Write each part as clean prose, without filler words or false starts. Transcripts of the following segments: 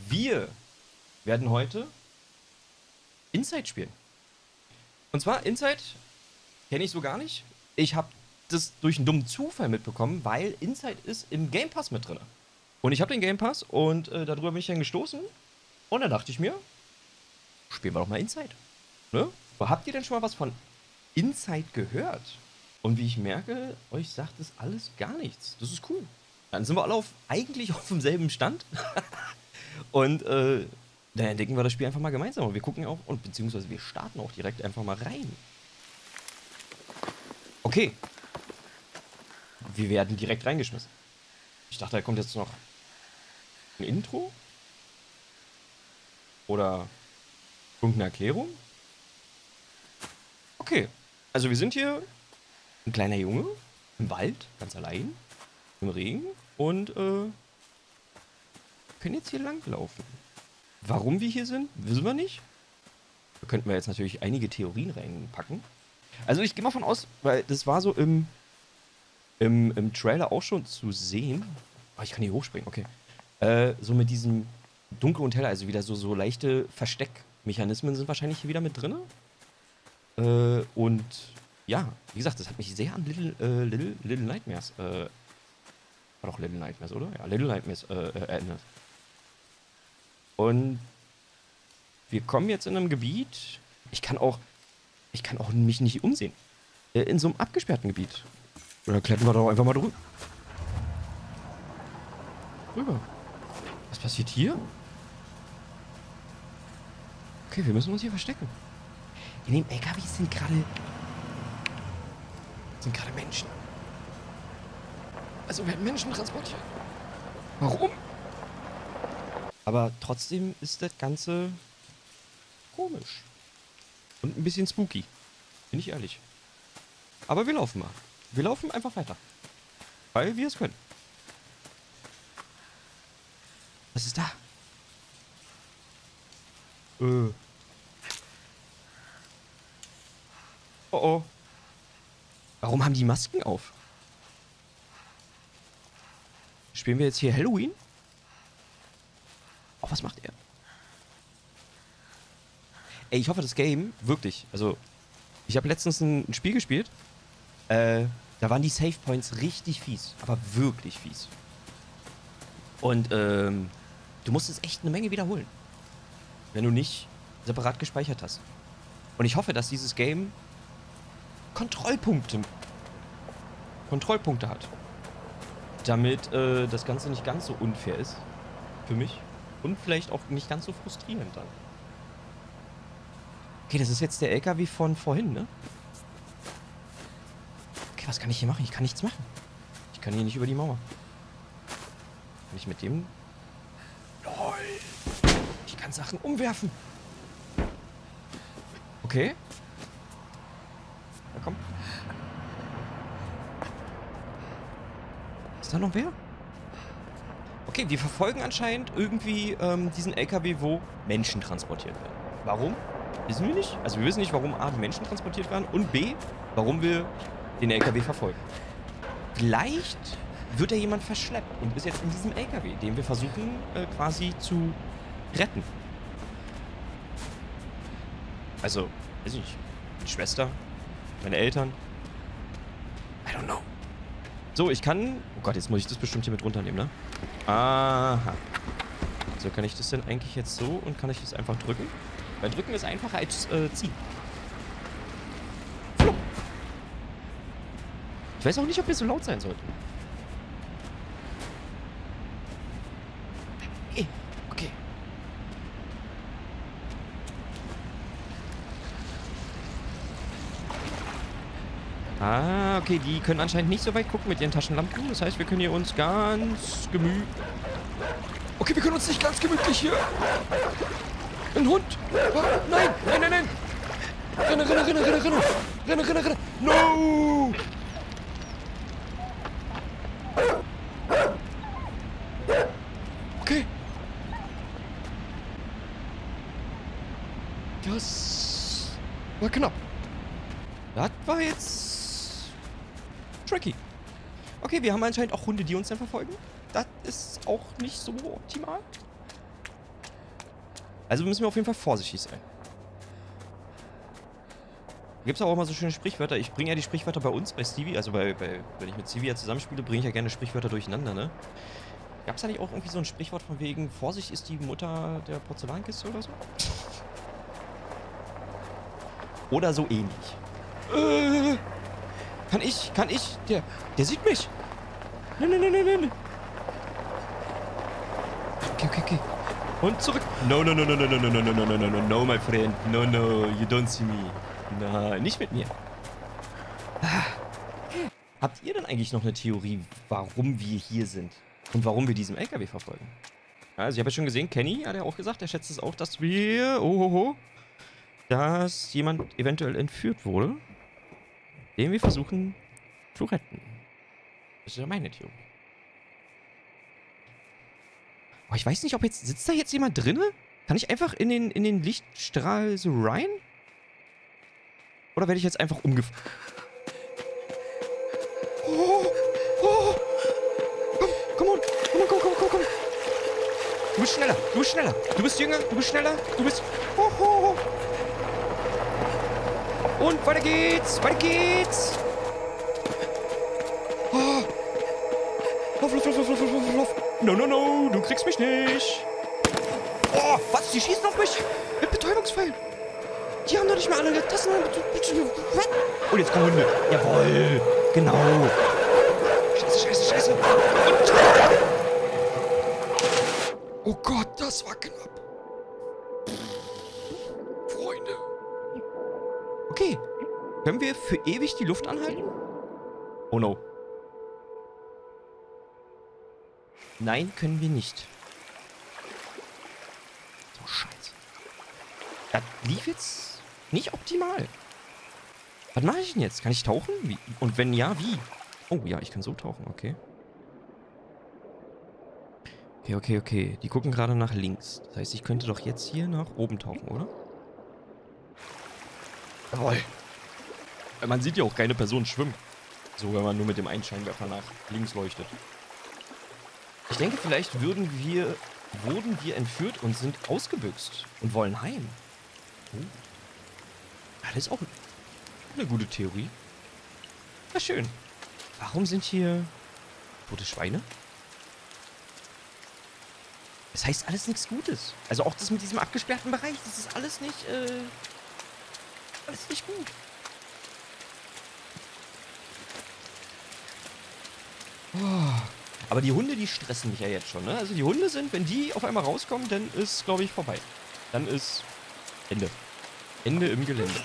Wir werden heute Inside spielen. Und zwar Inside kenne ich so gar nicht. Ich habe das durch einen dummen Zufall mitbekommen, weil Inside ist im Game Pass mit drin. Und ich habe den Game Pass und darüber bin ich dann gestoßen. Und dann dachte ich mir, spielen wir doch mal Inside. Ne? Aber habt ihr denn schon mal was von Inside gehört? Und wie ich merke, euch sagt das alles gar nichts. Das ist cool. Dann sind wir alle eigentlich auf demselben Stand. Und dann entdecken wir das Spiel einfach mal gemeinsam. Und wir gucken auch, und beziehungsweise wir starten auch direkt einfach mal rein. Okay. Wir werden direkt reingeschmissen. Ich dachte, da kommt jetzt noch ein Intro? Oder irgendeine Erklärung? Okay. Also wir sind hier ein kleiner Junge im Wald, ganz allein, im Regen und können jetzt hier langlaufen. Warum wir hier sind, wissen wir nicht. Da könnten wir jetzt natürlich einige Theorien reinpacken. Also ich gehe mal von aus, weil das war so im Trailer auch schon zu sehen. Oh, ich kann hier hochspringen, okay. So mit diesem Dunkel und Heller, also wieder so leichte Versteckmechanismen sind wahrscheinlich hier wieder mit drin. Und ja, wie gesagt, das hat mich sehr an Little Nightmares, war doch Little Nightmares, oder? Ja, Little Nightmares erinnert. Und wir kommen jetzt in einem Gebiet, ich kann auch mich nicht umsehen. In so einem abgesperrten Gebiet. Oder klettern wir doch einfach mal drüber. Was passiert hier? Okay, wir müssen uns hier verstecken. In dem LKW sind gerade Menschen. Also werden Menschen transportiert. Warum? Aber trotzdem ist das Ganze komisch. Und ein bisschen spooky. Bin ich ehrlich. Aber wir laufen mal. Wir laufen einfach weiter. Weil wir es können. Was ist da? Oh oh. Warum haben die Masken auf? Spielen wir jetzt hier Halloween? Oh, was macht er? Ey, ich hoffe, das Game, wirklich, also, ich habe letztens ein Spiel gespielt, da waren die Save Points richtig fies, aber wirklich fies. Und, du musstest echt eine Menge wiederholen, wenn du nicht separat gespeichert hast. Und ich hoffe, dass dieses Game Kontrollpunkte hat, damit das Ganze nicht ganz so unfair ist für mich und vielleicht auch nicht ganz so frustrierend dann. Okay, das ist jetzt der LKW von vorhin, ne? Okay, was kann ich hier machen? Ich kann nichts machen. Ich kann hier nicht über die Mauer. Kann ich mit dem... LOL! Ich kann Sachen umwerfen. Okay. Na komm. Ist da noch wer? Okay, wir verfolgen anscheinend irgendwie diesen LKW, wo Menschen transportiert werden. Warum? Wissen wir nicht. Also wir wissen nicht, warum A, die Menschen transportiert werden und B, warum wir den LKW verfolgen. Vielleicht wird da jemand verschleppt und ist jetzt in diesem LKW, den wir versuchen quasi zu retten. Also, weiß ich nicht. Meine Schwester, meine Eltern. I don't know. So, ich kann... Oh Gott, jetzt muss ich das bestimmt hier mit runternehmen, ne? Aha. So, kann ich das denn eigentlich jetzt so und kann ich das einfach drücken? Weil drücken ist einfacher als ziehen. Flupp. Ich weiß auch nicht, ob wir so laut sein sollten. Okay. Ah, okay, die können anscheinend nicht so weit gucken mit ihren Taschenlampen. Das heißt, wir können hier uns ganz gemütlich... Okay, wir können uns nicht ganz gemütlich hier... Ein Hund! Oh, nein! Nein, nein, nein! Renne, renne, renne, renne, renne! Renne, renne, renne! No! Okay. Das war knapp. Das war jetzt tricky. Okay, wir haben anscheinend auch Hunde, die uns dann verfolgen. Das ist auch nicht so optimal. Also müssen wir auf jeden Fall vorsichtig sein. Gibt es auch immer so schöne Sprichwörter. Ich bringe ja die Sprichwörter bei uns, bei Stevie, also wenn ich mit Stevie ja zusammenspiele, bringe ich ja gerne Sprichwörter durcheinander, ne? Gab es da nicht auch irgendwie so ein Sprichwort von wegen, Vorsicht ist die Mutter der Porzellankiste oder so? Oder so ähnlich. Kann ich? Der sieht mich. Nein. Okay. Und zurück. No, my friend. No, you don't see me. Nein, nicht mit mir. Habt ihr denn eigentlich noch eine Theorie, warum wir hier sind? Und warum wir diesem LKW verfolgen? Also ich habe ja schon gesehen, Kenny hat ja auch gesagt, er schätzt es auch, dass wir... dass jemand eventuell entführt wurde, den wir versuchen zu retten. Das ist ja meine Theorie. Oh, ich weiß nicht, ob jetzt... Sitzt da jetzt jemand drinne? Kann ich einfach in den Lichtstrahl so rein? Oder werde ich jetzt einfach umgefahren? Oh. Komm. Du bist schneller. Du bist jünger, du bist schneller, du bist... Oh. Und weiter geht's. Oh. Lauf. No, du kriegst mich nicht. Oh, was? Die schießen auf mich mit Betäubungsfällen. Die haben doch nicht mehr alle Tassen. Und jetzt kommen Hunde. Jawohl. Genau. Scheiße. Und... Oh Gott, das war knapp. Freunde. Okay. Können wir für ewig die Luft anhalten? Oh no. Nein, können wir nicht. So, scheiße. Das lief jetzt nicht optimal. Was mache ich denn jetzt? Kann ich tauchen? Wie? Und wenn ja, wie? Oh ja, ich kann so tauchen, okay. Okay. Die gucken gerade nach links. Das heißt, ich könnte doch jetzt hier nach oben tauchen, oder? Jawohl. Man sieht ja auch keine Person schwimmen. So, wenn man nur mit dem Einscheinwerfer nach links leuchtet. Ich denke, vielleicht wurden wir entführt und sind ausgebüxt und wollen heim. Oh. Das ist auch eine gute Theorie. Na schön. Warum sind hier tote Schweine? Das heißt alles nichts Gutes. Also auch das mit diesem abgesperrten Bereich, das ist alles nicht gut. Oh. Aber die Hunde, die stressen mich ja jetzt schon, ne? Also die Hunde sind, wenn die auf einmal rauskommen, dann ist, glaube ich, vorbei. Dann ist Ende. Ende im Gelände.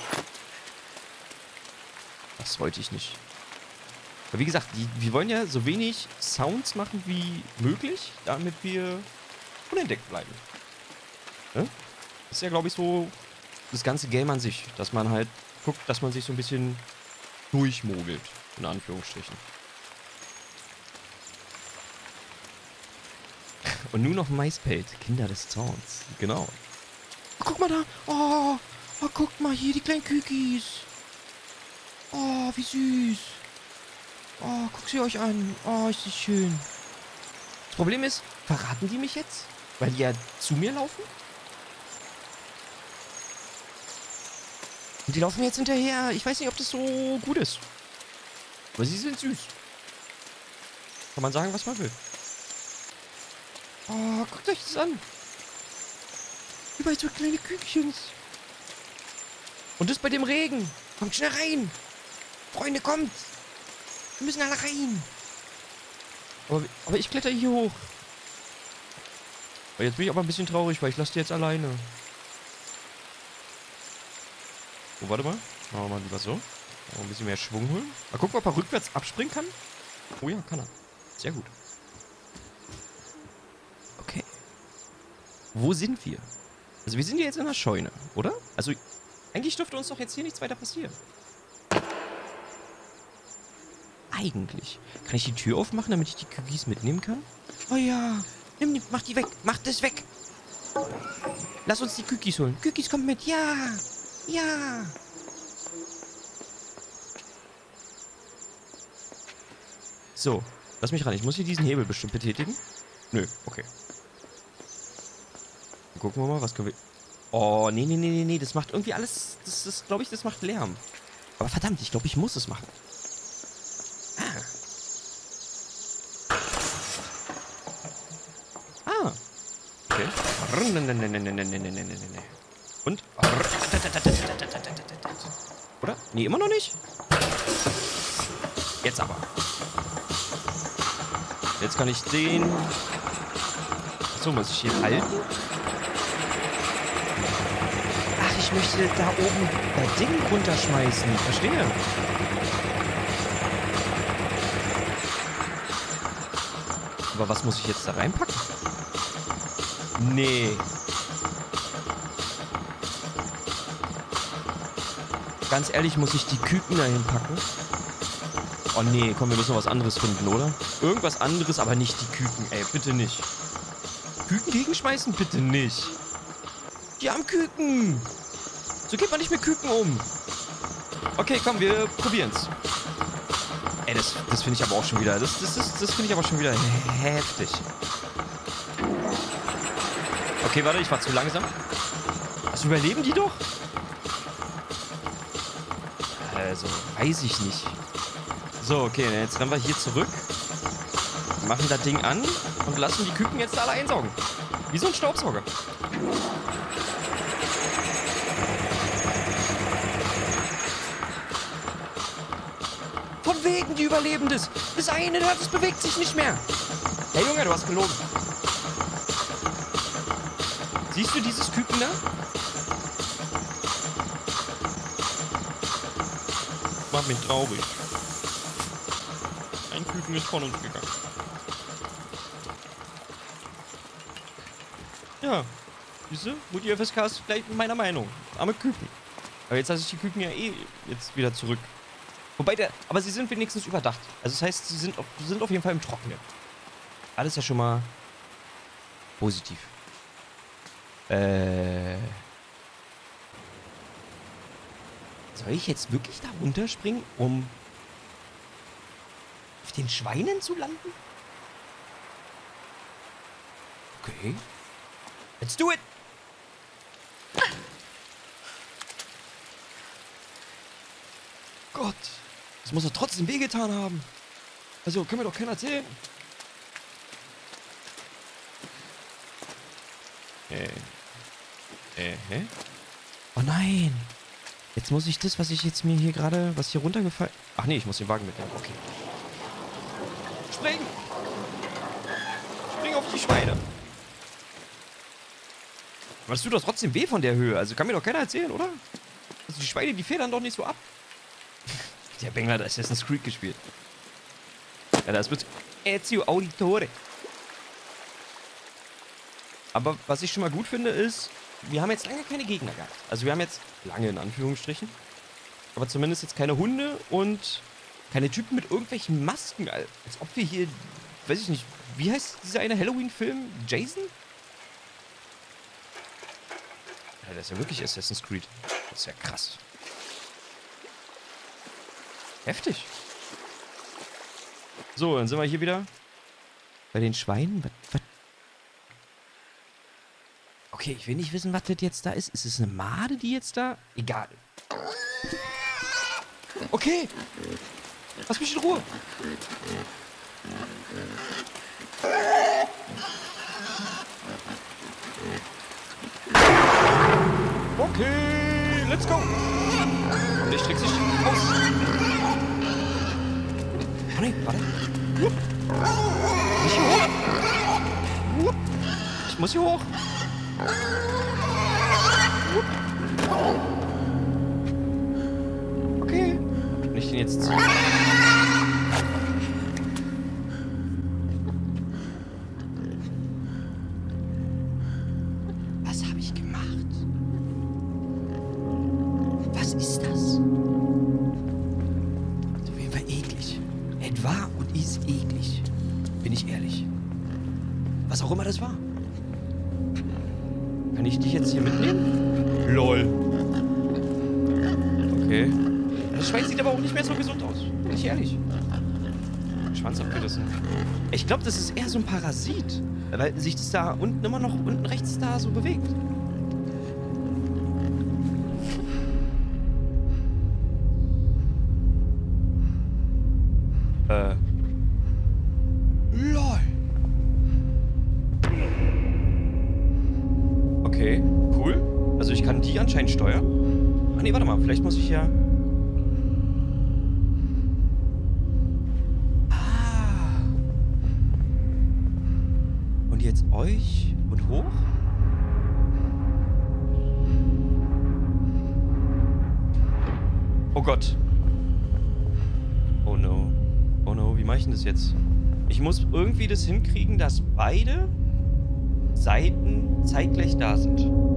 Das wollte ich nicht. Aber wie gesagt, wir wollen ja so wenig Sounds machen wie möglich, damit wir unentdeckt bleiben. Ne? Das ist ja, glaube ich, so das ganze Game an sich. Dass man halt guckt, dass man sich so ein bisschen durchmogelt. In Anführungsstrichen. Und nun noch MySpace, Kinder des Zorns. Genau. Oh, guck mal da. Oh, guck mal hier, die kleinen Kükis. Oh, wie süß. Oh, guckt sie euch an. Oh, ist das schön. Das Problem ist, verraten die mich jetzt? Weil die ja zu mir laufen? Und die laufen mir jetzt hinterher. Ich weiß nicht, ob das so gut ist. Aber sie sind süß. Kann man sagen, was man will. Oh, guckt euch das an. Überall so kleine Kükchens. Und das bei dem Regen. Kommt schnell rein. Freunde, kommt. Wir müssen alle rein. Aber ich kletter hier hoch. Aber jetzt bin ich aber ein bisschen traurig, weil ich lasse die jetzt alleine. Oh, warte mal. Machen wir mal lieber so. Ein bisschen mehr Schwung holen. Mal gucken, ob er rückwärts abspringen kann. Oh ja, kann er. Sehr gut. Okay. Wo sind wir? Also wir sind ja jetzt in der Scheune, oder? Also eigentlich dürfte uns doch jetzt hier nichts weiter passieren. Eigentlich. Kann ich die Tür aufmachen, damit ich die Kükis mitnehmen kann? Oh ja. Mach die weg. Mach das weg. Lass uns die Kükis holen. Kükis, kommt mit. Ja. Ja. So. Lass mich ran. Ich muss hier diesen Hebel bestimmt betätigen. Nö. Okay. Dann gucken wir mal, was können wir... Oh, nee, nee, nee, nee, nee. Das macht irgendwie alles... Das glaube ich, das macht Lärm. Aber verdammt, ich glaube, ich muss es machen. Ah. Okay. Und? Oder? Nee, immer noch nicht? Jetzt aber. Jetzt kann ich den... So, muss ich hier halten? Ach, ich möchte da oben das Ding runterschmeißen. Verstehe. Aber was muss ich jetzt da reinpacken? Nee. Ganz ehrlich, muss ich die Küken dahin packen? Oh nee, komm, wir müssen was anderes finden, oder? Irgendwas anderes, aber nicht die Küken. Ey, bitte nicht. Küken gegenschmeißen? Bitte nicht. Die haben Küken. So geht man nicht mit Küken um. Okay, komm, wir probieren's. Ey, das finde ich aber auch schon wieder... Das finde ich aber schon wieder heftig. Okay, warte, ich war zu langsam. Was, überleben die doch? Also, weiß ich nicht. So, okay, jetzt rennen wir hier zurück. Machen das Ding an und lassen die Küken jetzt alle einsaugen. Wie so ein Staubsauger. Von wegen, die überleben das. Das eine, das bewegt sich nicht mehr. Hey Junge, du hast gelogen. Siehst du dieses Küken da? Macht mich traurig. Ein Küken ist von uns gegangen. Ja, siehst du? Mutti FSK ist vielleicht meiner Meinung. Arme Küken. Aber jetzt lasse ich die Küken ja eh jetzt wieder zurück. Wobei aber sie sind wenigstens überdacht. Also das heißt, sie sind auf jeden Fall im Trockenen. Alles ja schon mal positiv. Soll ich jetzt wirklich da runterspringen, um auf den Schweinen zu landen? Okay. Let's do it! Gott, das muss doch trotzdem wehgetan haben. Also, kann mir doch keiner erzählen. Hä? Oh nein! Jetzt muss ich das, was ich jetzt mir hier gerade, was hier runtergefallen... Ach nee, ich muss den Wagen mitnehmen. Okay. Spring! Spring auf die Schweine! Aber das tut doch trotzdem weh von der Höhe. Also kann mir doch keiner erzählen, oder? Also die Schweine, die federn doch nicht so ab. Der Bengler hat Assassin's Creed gespielt. Ja, das wird Ezio Auditore. Aber was ich schon mal gut finde, ist, wir haben jetzt lange keine Gegner gehabt. Also wir haben jetzt lange in Anführungsstrichen. Aber zumindest jetzt keine Hunde und keine Typen mit irgendwelchen Masken. Als ob wir hier, weiß ich nicht, wie heißt dieser eine Halloween-Film? Jason? Ja, das ist ja wirklich Assassin's Creed. Das ist ja krass. Heftig. So, dann sind wir hier wieder bei den Schweinen. Was? Okay, ich will nicht wissen, was das jetzt da ist. Ist es eine Made, die jetzt da... Egal. Okay. Lass mich in Ruhe. Okay, let's go. Und ich streck sich aus. Oh nee, warte. Nicht hier hoch. Ich muss hier hoch. Okay. Kann ich den jetzt ziehen? Was habe ich gemacht? Was ist das? Ist auf jeden Fall eklig. Es war und ist eklig. Bin ich ehrlich. Was auch immer das war. Kann ich dich jetzt hier mitnehmen? LOL. Okay. Das Schwein sieht aber auch nicht mehr so gesund aus. Bin ich ehrlich. Schwanz abgerissen. Ich glaube, das ist eher so ein Parasit. Weil sich das da unten immer noch, unten rechts da so bewegt. anscheinend steuern. Ah, nee, warte mal. Vielleicht muss ich ja... Ah. Und jetzt euch und hoch? Oh Gott. Oh no. Oh no, wie mache ich denn das jetzt? Ich muss irgendwie das hinkriegen, dass beide Seiten zeitgleich da sind.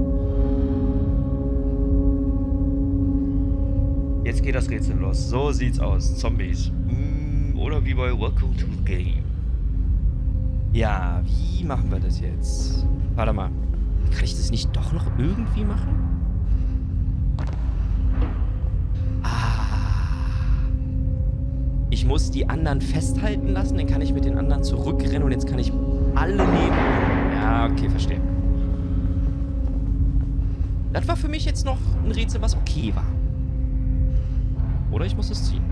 Jetzt geht das Rätsel los. So sieht's aus. Zombies. Oder wie bei Welcome to the Game. Ja, wie machen wir das jetzt? Warte mal. Kann ich das nicht doch noch irgendwie machen? Ich muss die anderen festhalten lassen, dann kann ich mit den anderen zurückrennen und jetzt kann ich alle nehmen. Ja, okay, verstehe. Das war für mich jetzt noch ein Rätsel, was okay war. Oder ich muss es ziehen.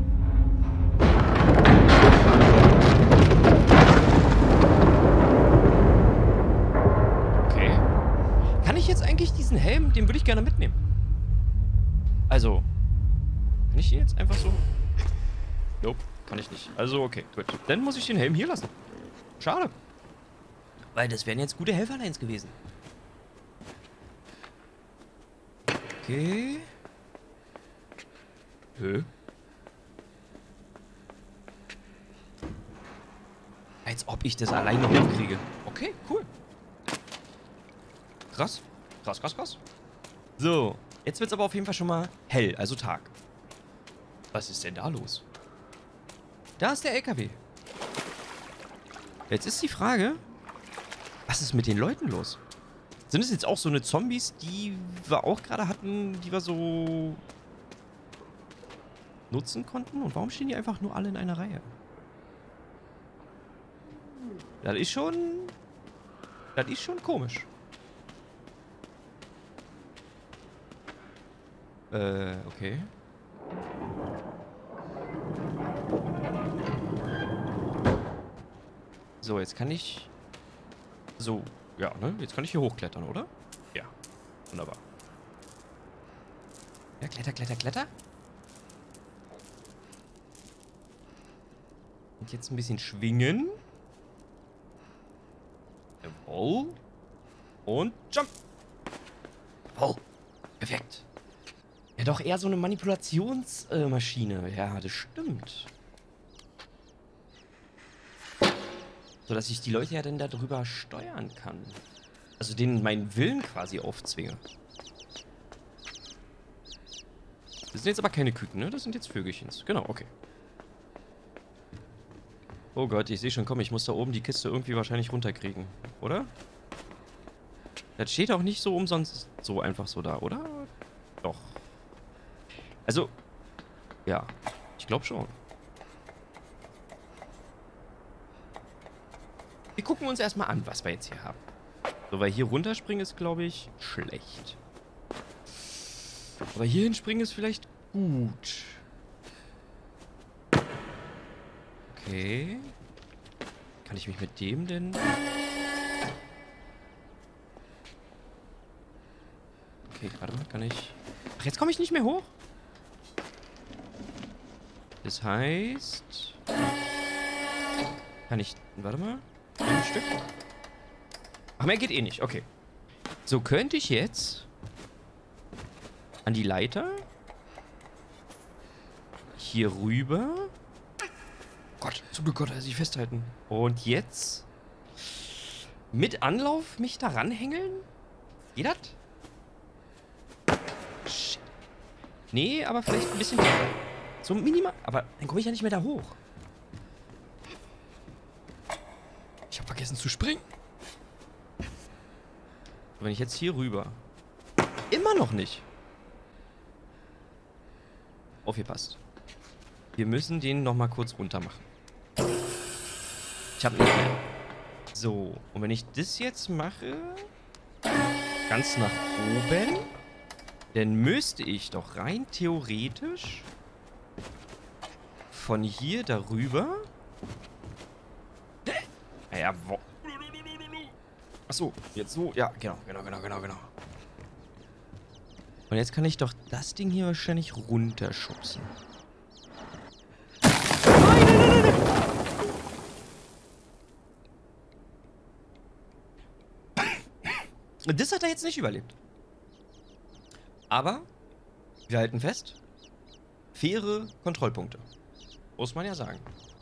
Okay. Kann ich jetzt eigentlich diesen Helm, den würde ich gerne mitnehmen. Also, kann ich den jetzt einfach so... Nope, kann ich nicht. Also, okay, gut. Dann muss ich den Helm hier lassen. Schade. Weil das wären jetzt gute Helferlines gewesen. Okay. Hä? Als ob ich das alleine hochkriege. Okay, cool. Krass. Krass, krass, krass. So, jetzt wird es aber auf jeden Fall schon mal hell, also Tag. Was ist denn da los? Da ist der LKW. Jetzt ist die Frage, was ist mit den Leuten los? Sind es jetzt auch so eine Zombies, die wir auch gerade hatten, die wir so nutzen konnten? Und warum stehen die einfach nur alle in einer Reihe? Das ist schon komisch. Okay. So, jetzt kann ich... So, ja, ne? Jetzt kann ich hier hochklettern, oder? Ja, wunderbar. Ja, kletter, kletter, kletter. Und jetzt ein bisschen schwingen. Jawohl. Und jump. Jawohl. Perfekt. Ja, doch eher so eine Manipulationsmaschine. Ja, das stimmt. So dass ich die Leute ja dann darüber steuern kann. Also denen meinen Willen quasi aufzwinge. Das sind jetzt aber keine Küken, ne? Das sind jetzt Vögelchens. Genau, okay. Oh Gott, ich sehe schon, komm, ich muss da oben die Kiste irgendwie wahrscheinlich runterkriegen. Oder? Das steht auch nicht so umsonst so einfach so da, oder? Doch. Also, ja. Ich glaube schon. Wir gucken uns erstmal an, was wir jetzt hier haben. So, weil hier runterspringen ist, glaube ich, schlecht. Aber hier hinspringen ist vielleicht gut. Okay. Kann ich mich mit dem denn... Okay, warte mal, kann ich... Ach, jetzt komme ich nicht mehr hoch? Das heißt... Kann ich... Warte mal. Ein Stück. Ach, mehr geht eh nicht. Okay. So, könnte ich jetzt... an die Leiter... hier rüber... Gott, zum Glück konnte er sich festhalten. Und jetzt... mit Anlauf mich da ranhängeln? Geht das? Shit. Nee, aber vielleicht ein bisschen tiefer. So minimal. Aber dann komme ich ja nicht mehr da hoch. Ich habe vergessen zu springen. Wenn ich jetzt hier rüber... Immer noch nicht. Aufgepasst. Wir müssen den nochmal kurz runter machen. Ich habe nicht mehr. So, und wenn ich das jetzt mache... ganz nach oben... dann müsste ich doch rein theoretisch... von hier darüber... Naja, wo... Achso, jetzt so... Ja, genau. Und jetzt kann ich doch das Ding hier wahrscheinlich runterschubsen. Und das hat er jetzt nicht überlebt. Aber wir halten fest, faire Kontrollpunkte. Muss man ja sagen.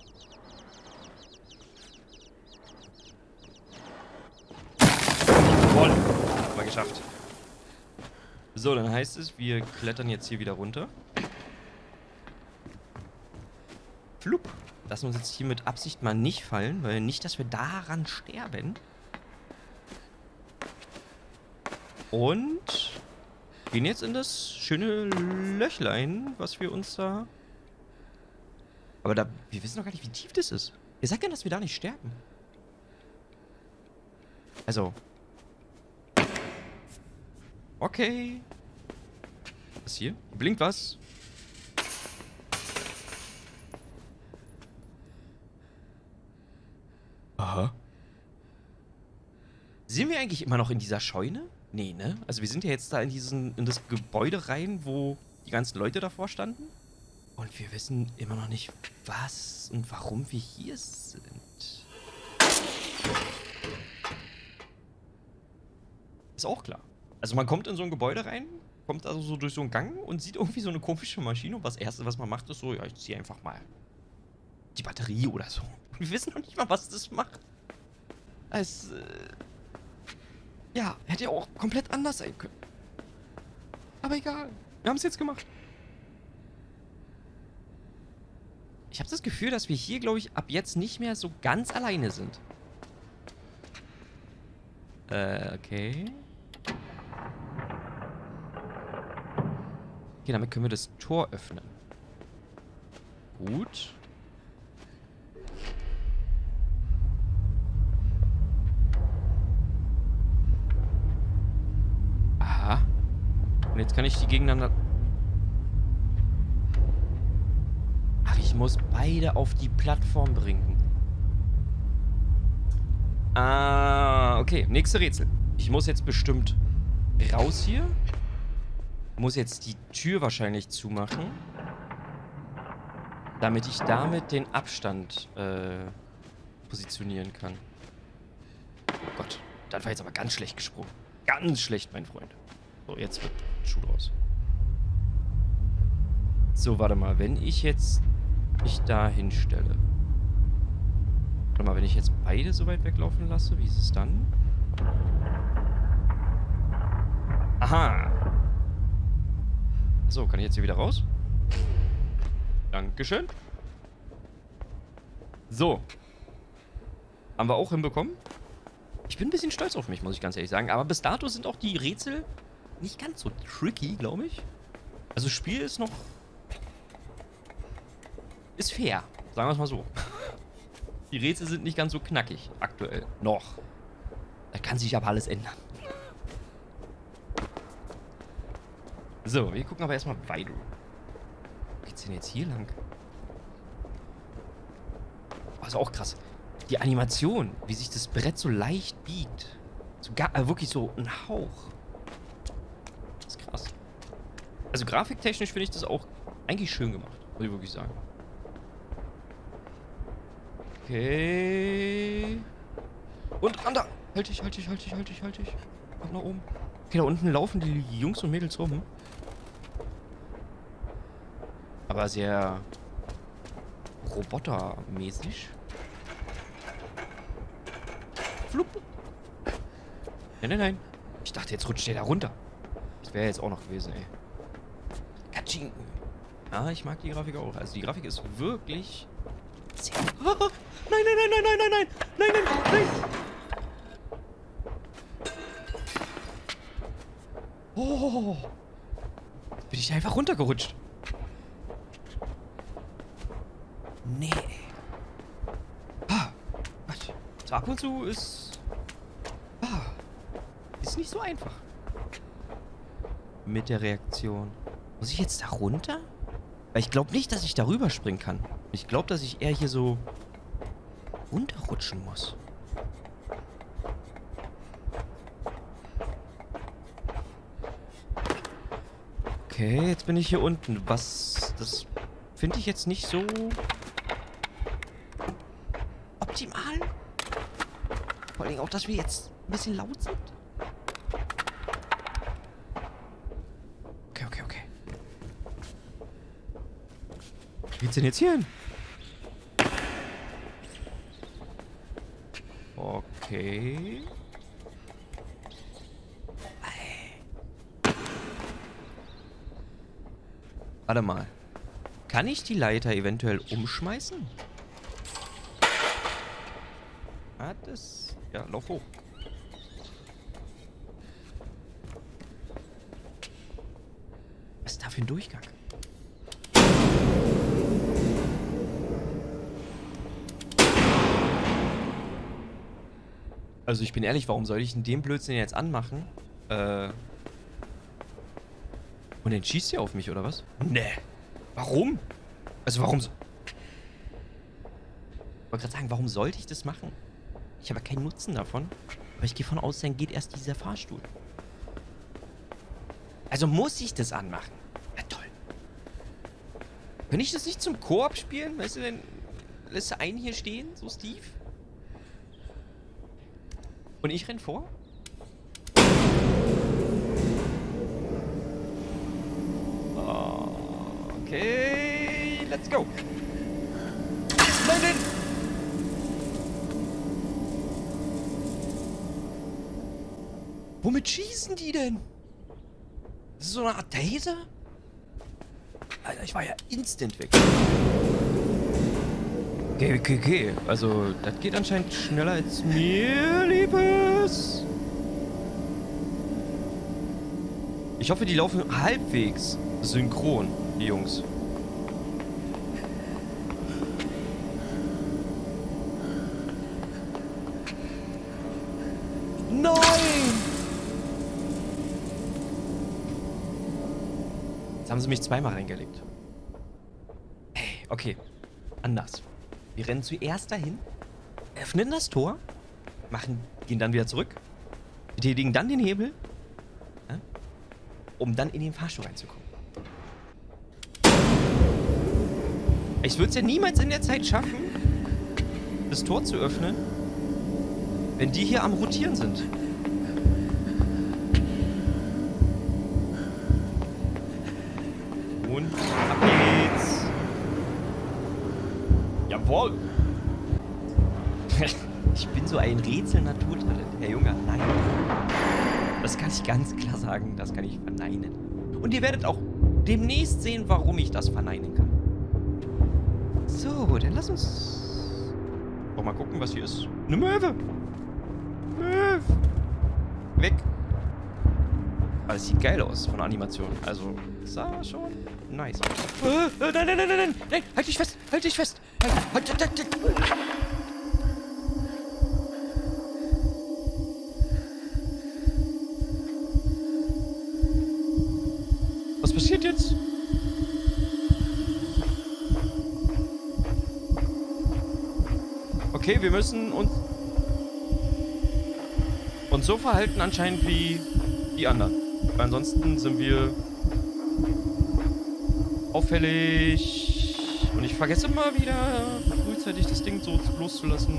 Voll. Haben wir geschafft. So, dann heißt es, wir klettern jetzt hier wieder runter. Flup. Lassen uns jetzt hier mit Absicht mal nicht fallen, weil nicht, dass wir daran sterben. Und gehen jetzt in das schöne Löchlein, was wir uns da... Aber da, wir wissen noch gar nicht, wie tief das ist. Wer sagt denn, dass wir da nicht sterben? Also. Okay. Was hier? Blinkt was? Aha. Sind wir eigentlich immer noch in dieser Scheune? Nee, ne? Also wir sind ja jetzt da in das Gebäude rein, wo die ganzen Leute davor standen. Und wir wissen immer noch nicht, was und warum wir hier sind. Ist auch klar. Also man kommt in so ein Gebäude rein, kommt also so durch so einen Gang und sieht irgendwie so eine komische Maschine. Und das Erste, was man macht, ist so, ja, ich ziehe einfach mal die Batterie oder so. Und wir wissen noch nicht mal, was das macht. Es, ja, hätte ja auch komplett anders sein können. Aber egal. Wir haben es jetzt gemacht. Ich habe das Gefühl, dass wir hier, glaube ich, ab jetzt nicht mehr so ganz alleine sind. Okay. Okay, damit können wir das Tor öffnen. Gut. Aha. Und jetzt kann ich die gegeneinander... Ach, ich muss beide auf die Plattform bringen. Ah, okay. Nächste Rätsel. Ich muss jetzt bestimmt raus hier. Muss jetzt die Tür wahrscheinlich zumachen. Damit ich damit den Abstand positionieren kann. Oh Gott. Das war jetzt aber ganz schlecht gesprungen. Ganz schlecht, mein Freund. So, jetzt wird Schuh draus. So, warte mal. Wenn ich jetzt mich da hinstelle. Warte mal, wenn ich jetzt beide so weit weglaufen lasse, wie ist es dann? Aha. So, kann ich jetzt hier wieder raus? Dankeschön. So. Haben wir auch hinbekommen. Ich bin ein bisschen stolz auf mich, muss ich ganz ehrlich sagen. Aber bis dato sind auch die Rätsel nicht ganz so tricky, glaube ich. Also das Spiel ist noch... ist fair. Sagen wir es mal so. Die Rätsel sind nicht ganz so knackig. Aktuell. Noch. Da kann sich aber alles ändern. So, wir gucken aber erstmal weiter. Wo geht's denn jetzt hier lang? Oh, ist auch krass. Die Animation, wie sich das Brett so leicht biegt. So wirklich so ein Hauch. Das ist krass. Also grafiktechnisch finde ich das auch eigentlich schön gemacht. Muss ich wirklich sagen. Okay. Und ran da! Halt dich. Ab nach oben. Okay, da unten laufen die Jungs und Mädels rum. Aber sehr robotermäßig. Flupp. Nein. Ich dachte, jetzt rutscht der da runter. Das wäre jetzt auch noch gewesen, ey. Katsching. Ah, ich mag die Grafik auch. Also die Grafik ist wirklich sehr... Oh, nein. Oh. Bin ich einfach runtergerutscht. Nee. Ah, Gott. So ab und zu ist... ist nicht so einfach. Mit der Reaktion. Muss ich jetzt da runter? Weil ich glaube nicht, dass ich da rüberspringen kann. Ich glaube, dass ich eher hier so runterrutschen muss. Okay, jetzt bin ich hier unten. Was... Das finde ich jetzt nicht so... optimal. Vor allem auch, dass wir jetzt ein bisschen laut sind. Okay, okay, okay. Wo geht's denn jetzt hier hin? Okay. Warte mal. Kann ich die Leiter eventuell umschmeißen? Ah, das... Ja, lauf hoch. Was ist da für ein Durchgang? Also ich bin ehrlich, warum soll ich denn den Blödsinn jetzt anmachen? Und dann schießt sie auf mich, oder was? Nee. Warum? Also warum... Ich wollte gerade sagen, warum sollte ich das machen? Ich habe ja keinen Nutzen davon. Aber ich gehe von aus, dann geht erst dieser Fahrstuhl. Also muss ich das anmachen? Ja, toll. Kann ich das nicht zum Koop spielen? Weißt du, dann lässt du einen hier stehen, so Steve. Und ich renn vor? Okay, let's go. Nein, nein! Womit schießen die denn? Das ist so eine Art Taser? Alter, ich war ja instant weg. Okay, okay, okay. Also, das geht anscheinend schneller als mir, Liebes. Ich hoffe, die laufen halbwegs synchron, die Jungs. Nein! Jetzt haben sie mich zweimal reingelegt. Hey, okay. Anders. Wir rennen zuerst dahin, öffnen das Tor, gehen dann wieder zurück, betätigen dann den Hebel, ja, um dann in den Fahrstuhl reinzukommen. Ich würde es ja niemals in der Zeit schaffen, das Tor zu öffnen, wenn die hier am Rotieren sind. Und ab geht's. Jawohl. Ich bin so ein Rätsel-Naturtalent, Herr Junge. Nein. Das kann ich ganz klar sagen. Das kann ich verneinen. Und ihr werdet auch demnächst sehen, warum ich das verneinen kann. So, dann lass uns doch mal gucken, was hier ist. Eine Möwe. Möwe. Weg. Aber es sieht geil aus von der Animation. Also, sah schon nice aus. Nein, nein, nein, nein, nein, nein. Halt dich fest. Halt dich fest. Halt. Was passiert jetzt? Okay, wir müssen uns so verhalten anscheinend wie die anderen. Weil ansonsten sind wir auffällig. Und ich vergesse immer wieder, frühzeitig das Ding so loszulassen.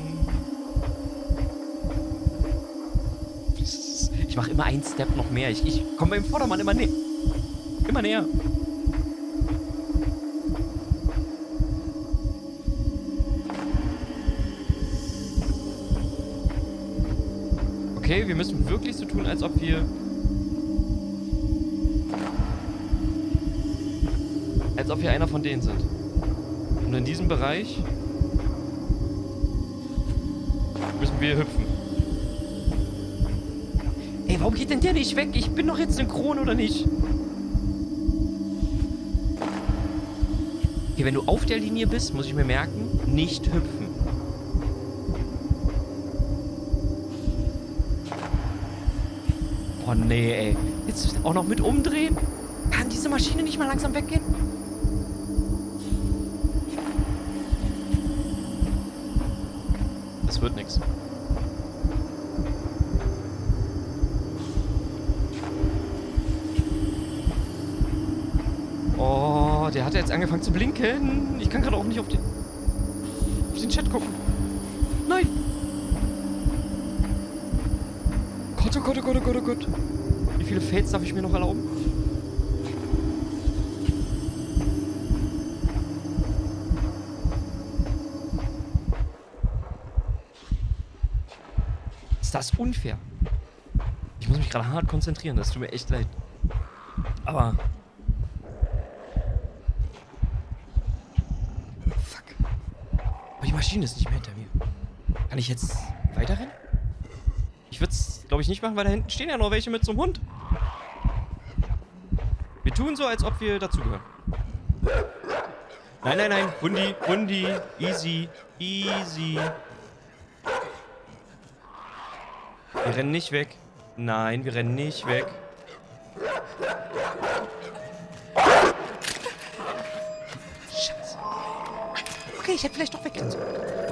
Ich mache immer einen Step noch mehr. Ich komme beim Vordermann immer näher. Immer näher. Okay, wir müssen wirklich so tun, als ob wir... einer von denen sind. Und in diesem Bereich müssen wir hüpfen. Ey, warum geht denn der nicht weg? Ich bin doch jetzt synchron, oder nicht? Okay, wenn du auf der Linie bist, muss ich mir merken, nicht hüpfen. Oh nee, ey. Jetzt auch noch mit umdrehen? Kann diese Maschine nicht mal langsam weggehen? Das wird nix. der hat jetzt angefangen zu blinken. Ich kann gerade auch nicht auf den Chat gucken. Nein! Gott, oh Gott, oh Gott, oh Gott, oh Gott. Wie viele Fails darf ich mir noch erlauben? Ist das unfair? Ich muss mich gerade hart konzentrieren, das tut mir echt leid. Aber... Fuck. Aber die Maschine ist nicht mehr hinter mir. Kann ich jetzt weiterrennen? Ich würde es, glaube ich, nicht machen, weil da hinten stehen ja noch welche mit so einem Hund. Wir tun so, als ob wir dazugehören. Nein, nein, nein. Hundi, Hundi. Easy. Easy. Wir rennen nicht weg. Nein, wir rennen nicht weg. Scheiße. Okay, ich hätte vielleicht doch wegrennen sollen.